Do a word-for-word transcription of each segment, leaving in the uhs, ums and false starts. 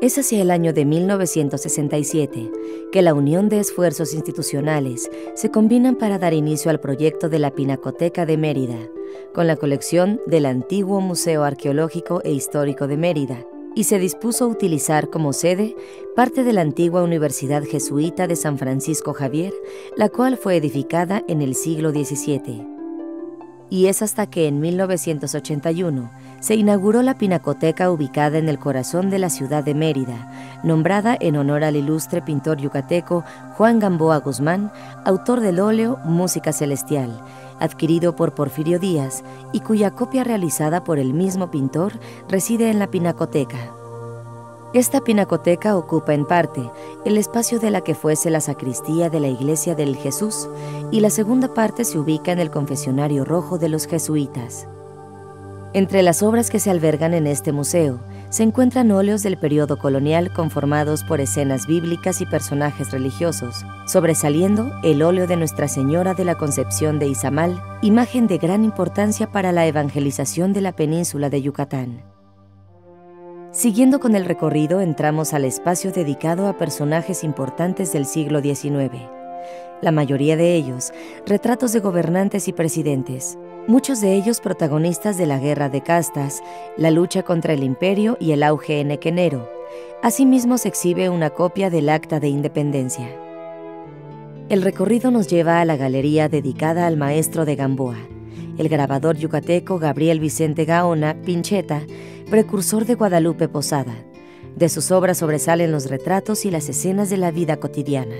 Es hacia el año de mil novecientos sesenta y siete que la unión de esfuerzos institucionales se combinan para dar inicio al proyecto de la Pinacoteca de Mérida, con la colección del antiguo Museo Arqueológico e Histórico de Mérida, y se dispuso utilizar como sede parte de la antigua Universidad Jesuita de San Francisco Javier, la cual fue edificada en el siglo diecisiete. Y es hasta que en mil novecientos ochenta y uno se inauguró la Pinacoteca ubicada en el corazón de la ciudad de Mérida, nombrada en honor al ilustre pintor yucateco Juan Gamboa Guzmán, autor del óleo Música Celestial, adquirido por Porfirio Díaz y cuya copia realizada por el mismo pintor reside en la Pinacoteca. Esta pinacoteca ocupa en parte el espacio de la que fuese la sacristía de la Iglesia del Jesús y la segunda parte se ubica en el confesionario rojo de los jesuitas. Entre las obras que se albergan en este museo se encuentran óleos del periodo colonial conformados por escenas bíblicas y personajes religiosos, sobresaliendo el óleo de Nuestra Señora de la Concepción de Izamal, imagen de gran importancia para la evangelización de la península de Yucatán. Siguiendo con el recorrido, entramos al espacio dedicado a personajes importantes del siglo diecinueve. La mayoría de ellos, retratos de gobernantes y presidentes, muchos de ellos protagonistas de la guerra de castas, la lucha contra el imperio y el auge enequenero. Asimismo se exhibe una copia del Acta de Independencia. El recorrido nos lleva a la galería dedicada al maestro de Gamboa, el grabador yucateco Gabriel Vicente Gaona Pincheta, precursor de Guadalupe Posada. De sus obras sobresalen los retratos y las escenas de la vida cotidiana.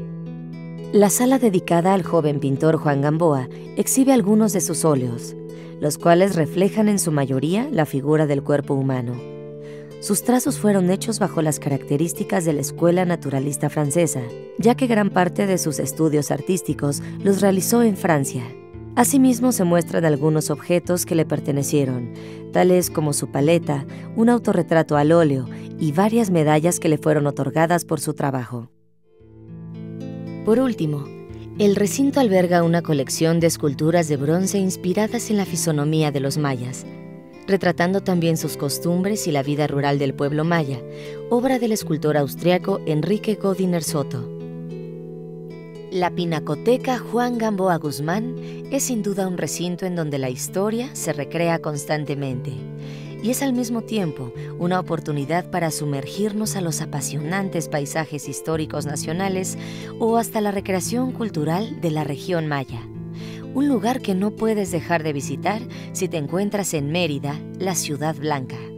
La sala dedicada al joven pintor Juan Gamboa exhibe algunos de sus óleos, los cuales reflejan en su mayoría la figura del cuerpo humano. Sus trazos fueron hechos bajo las características de la escuela naturalista francesa, ya que gran parte de sus estudios artísticos los realizó en Francia. Asimismo se muestran algunos objetos que le pertenecieron, tales como su paleta, un autorretrato al óleo y varias medallas que le fueron otorgadas por su trabajo. Por último, el recinto alberga una colección de esculturas de bronce inspiradas en la fisonomía de los mayas, retratando también sus costumbres y la vida rural del pueblo maya, obra del escultor austriaco Enrique Godiner Soto. La Pinacoteca Juan Gamboa Guzmán es sin duda un recinto en donde la historia se recrea constantemente y es al mismo tiempo una oportunidad para sumergirnos a los apasionantes paisajes históricos nacionales o hasta la recreación cultural de la región maya. Un lugar que no puedes dejar de visitar si te encuentras en Mérida, la Ciudad Blanca.